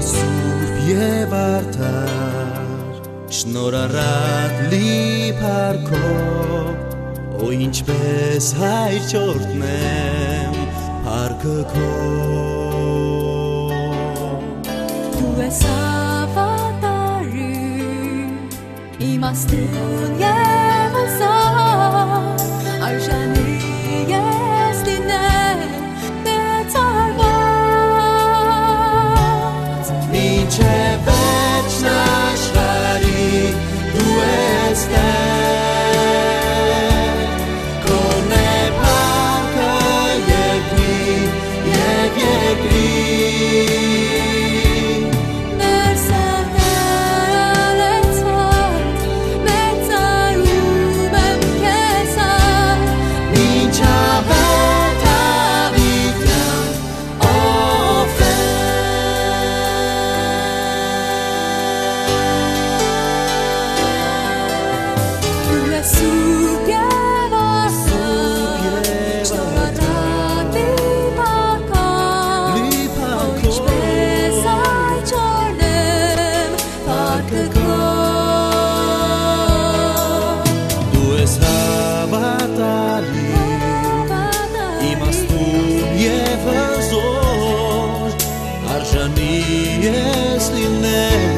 Սուրբ եւ արդար շնորհառատ լի փառքով Օ ինչպես հայր չորտնեմ փառքը քո Դու ես ավատարի իմաստուն եւ հզոր արժանի ես լինեմ մեծարված Մինչև վերջն աշխարհի դու ես Տեր Քոնե փառքը երկրի եւ երկրի Իմաստուն եւ հզոր արժանի ես լինեմ